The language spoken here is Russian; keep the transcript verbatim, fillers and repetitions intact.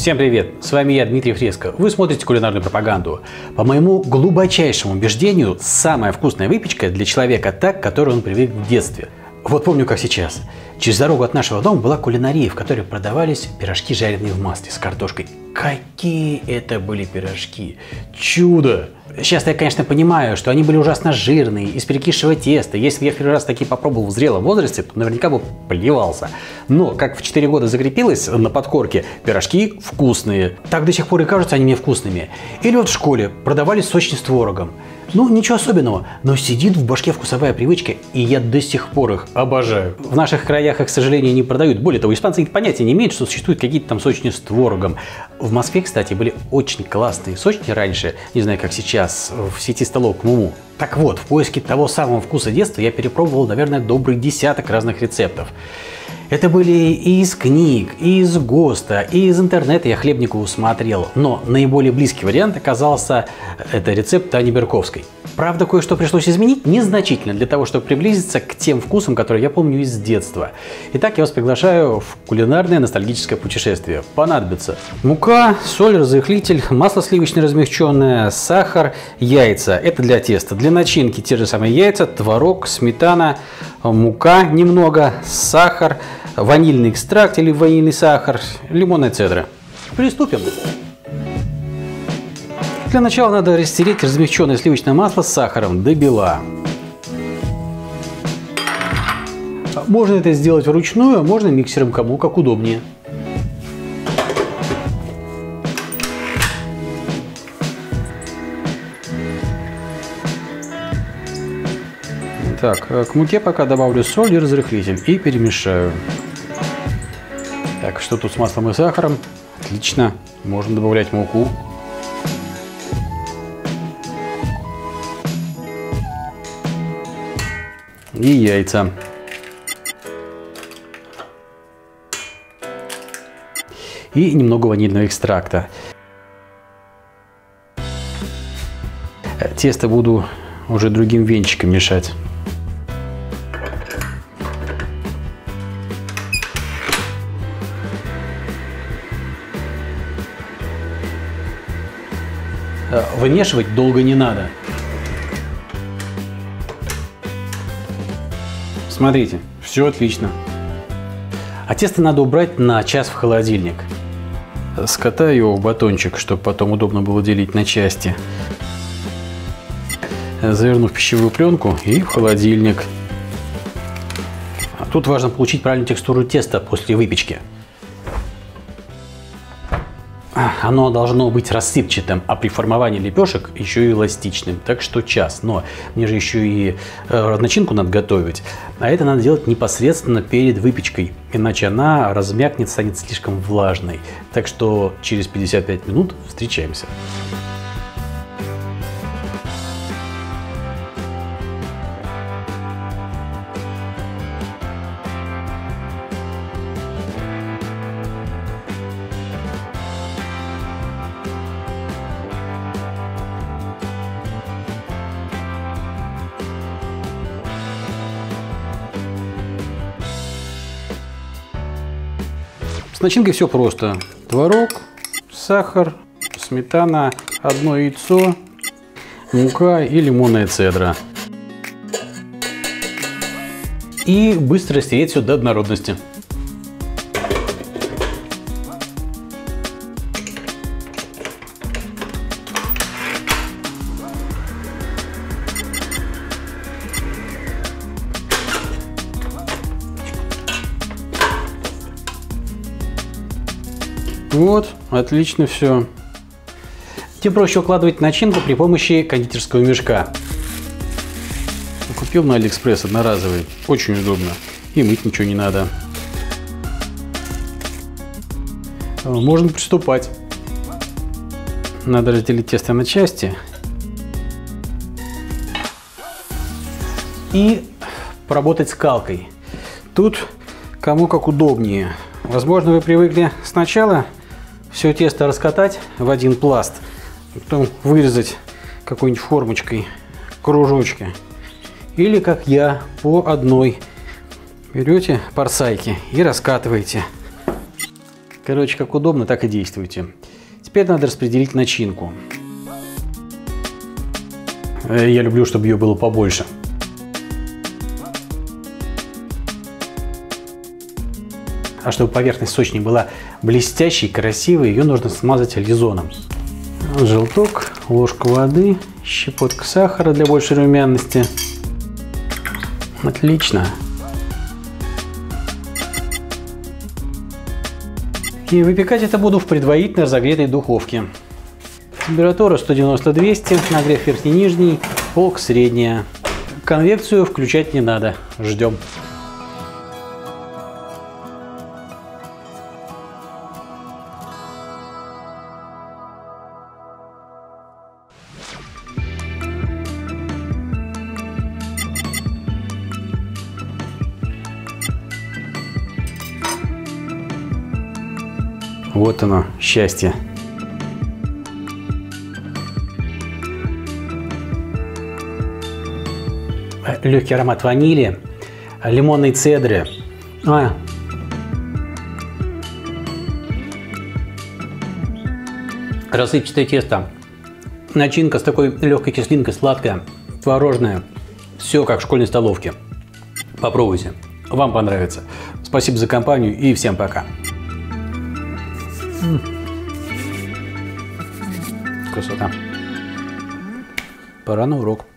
Всем привет! С вами я, Дмитрий Фреско. Вы смотрите кулинарную пропаганду. По моему глубочайшему убеждению, самая вкусная выпечка для человека та, к которой он привык в детстве. Вот помню, как сейчас. Через дорогу от нашего дома была кулинария, в которой продавались пирожки, жареные в масле с картошкой. Какие это были пирожки! Чудо! Сейчас я, конечно, понимаю, что они были ужасно жирные, из перекисшего теста. Если я в первый раз такие попробовал в зрелом возрасте, то наверняка бы плевался. Но, как в четыре года закрепилось на подкорке, пирожки вкусные. Так до сих пор и кажутся они мне вкусными. Или вот в школе продавались сочни с творогом. Ну, ничего особенного, но сидит в башке вкусовая привычка, и я до сих пор их обожаю. В наших краях их, к сожалению, не продают. Более того, испанцы понятия не имеют, что существуют какие-то там сочни с творогом. В Москве, кстати, были очень классные сочни раньше, не знаю, как сейчас, в сети столов Муму. Так вот, в поиске того самого вкуса детства я перепробовал, наверное, добрый десяток разных рецептов. Это были и из книг, и из ГОСТа, и из интернета я Хлебникову смотрел. Но наиболее близкий вариант оказался это рецепт Тани Берковской. Правда, кое-что пришлось изменить незначительно для того, чтобы приблизиться к тем вкусам, которые я помню из детства. Итак, я вас приглашаю в кулинарное ностальгическое путешествие. Понадобится мука, соль, разрыхлитель, масло сливочное размягченное, сахар, яйца. Это для теста. Для начинки те же самые яйца, творог, сметана, мука немного, сахар, ванильный экстракт или ванильный сахар, лимонная цедра. Приступим. Для начала надо растереть размягченное сливочное масло с сахаром до бела. Можно это сделать вручную, а можно миксером, кому как удобнее. Так, к муке пока добавлю соль и разрыхлитель и перемешаю. Так, что тут с маслом и сахаром? Отлично, можно добавлять муку. И яйца. И немного ванильного экстракта. Тесто буду уже другим венчиком мешать. Вымешивать долго не надо. Смотрите, все отлично. А тесто надо убрать на час в холодильник. Скатаю его в батончик, чтобы потом удобно было делить на части. Заверну в пищевую пленку и в холодильник. Тут важно получить правильную текстуру теста после выпечки. Оно должно быть рассыпчатым, а при формовании лепешек еще и эластичным. Так что час. Но мне же еще и э, начинку надо готовить. А это надо делать непосредственно перед выпечкой. Иначе она размякнет, станет слишком влажной. Так что через пятьдесят пять минут встречаемся. С начинкой все просто. Творог, сахар, сметана, одно яйцо, мука и лимонная цедра. И быстро стереть все до однородности. Вот, отлично все. Тем проще укладывать начинку при помощи кондитерского мешка. Купил на Алиэкспресс одноразовый. Очень удобно. И мыть ничего не надо. Можно приступать. Надо разделить тесто на части. И поработать скалкой. Тут кому как удобнее. Возможно, вы привыкли сначала все тесто раскатать в один пласт, потом вырезать какой-нибудь формочкой кружочки. Или, как я, по одной берете парсайки и раскатываете. Короче, как удобно, так и действуйте. Теперь надо распределить начинку. Я люблю, чтобы ее было побольше. А чтобы поверхность сочнее была блестящей, красивой, ее нужно смазать альгизоном. Желток, ложка воды, щепотка сахара для большей румяности. Отлично. И выпекать это буду в предварительно разогретой духовке. Температура сто девяносто — двести, нагрев верхний-нижний, полка средняя. Конвекцию включать не надо, ждем. Вот оно, счастье. Легкий аромат ванили, лимонной цедры. А. Рассыпчатое тесто. Начинка с такой легкой кислинкой, сладкая, творожная. Все как в школьной столовке. Попробуйте. Вам понравится. Спасибо за компанию и всем пока. Красота. Пора на урок.